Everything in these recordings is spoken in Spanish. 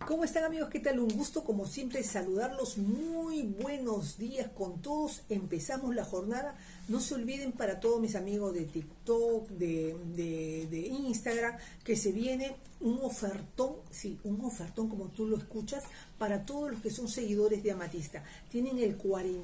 ¿Cómo están, amigos? ¿Qué tal? Un gusto como siempre saludarlos. Muy buenos días con todos. Empezamos la jornada. No se olviden, para todos mis amigos de TikTok, de Instagram, que se viene un ofertón, sí, un ofertón como tú lo escuchas, para todos los que son seguidores de Amatista. Tienen el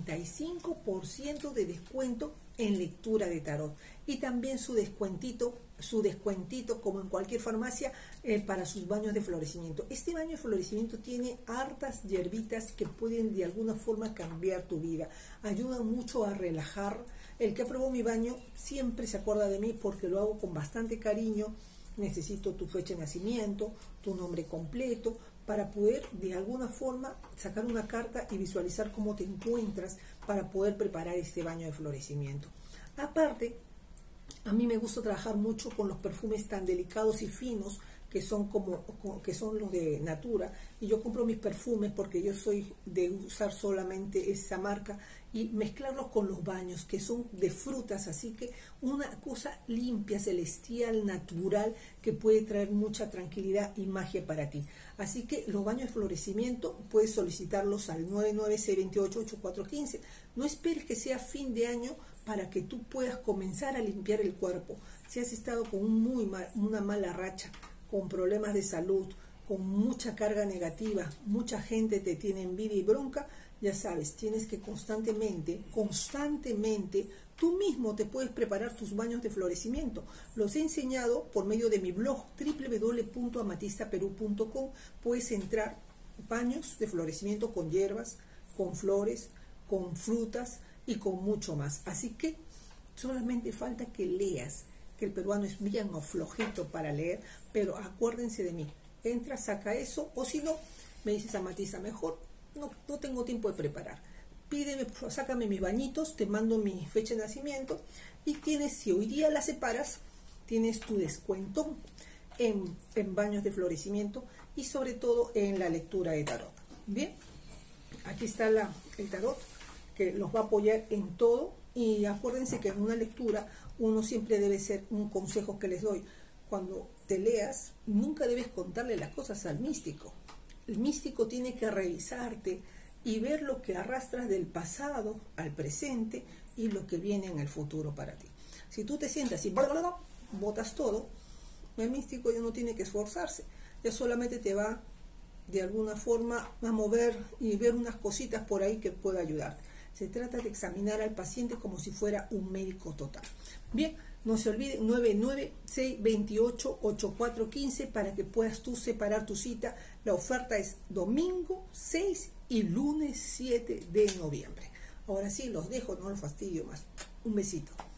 45% de descuento en lectura de tarot y también su descuentito como en cualquier farmacia para sus baños de florecimiento. Este baño de florecimiento tiene hartas hierbitas que pueden de alguna forma cambiar tu vida, ayudan mucho a relajar. El que aprobó mi baño siempre se acuerda de mí porque lo hago con bastante cariño. Necesito tu fecha de nacimiento, tu nombre completo, para poder de alguna forma sacar una carta y visualizar cómo te encuentras para poder preparar este baño de florecimiento. Aparte, a mí me gusta trabajar mucho con los perfumes tan delicados y finos que son que son los de Natura, y yo compro mis perfumes porque yo soy de usar solamente esa marca y mezclarlos con los baños que son de frutas, así que una cosa limpia, celestial, natural, que puede traer mucha tranquilidad y magia para ti. Así que los baños de florecimiento puedes solicitarlos al 996288415. No esperes que sea fin de año para que tú puedas comenzar a limpiar el cuerpo. Si has estado con una mala racha, con problemas de salud, con mucha carga negativa, mucha gente te tiene envidia y bronca, ya sabes, tienes que constantemente, tú mismo te puedes preparar tus baños de florecimiento. Los he enseñado por medio de mi blog www.amatistaperú.com. Puedes entrar, baños de florecimiento con hierbas, con flores, con frutas y con mucho más. Así que solamente falta que leas, que el peruano es bien flojito para leer, pero acuérdense de mí. Entra, saca eso, o si no, me dices: Amatista, mejor no tengo tiempo de preparar. Pídeme, sácame mis bañitos, te mando mi fecha de nacimiento y tienes, si hoy día la separas, tienes tu descuento en baños de florecimiento y sobre todo en la lectura de tarot. Bien, aquí está el tarot, que los va a apoyar en todo. Y acuérdense que en una lectura uno siempre debe ser, un consejo que les doy: cuando te leas, nunca debes contarle las cosas al místico. El místico tiene que revisarte y ver lo que arrastras del pasado al presente y lo que viene en el futuro para ti. Si tú te sientas y botas todo, el místico ya no tiene que esforzarse, ya solamente te va de alguna forma a mover y ver unas cositas por ahí que pueda ayudarte. Se trata de examinar al paciente como si fuera un médico total. Bien, no se olviden, 996288415 para que puedas tú separar tu cita. La oferta es domingo 6 y lunes 7 de noviembre. Ahora sí, los dejo, no los fastidio más. Un besito.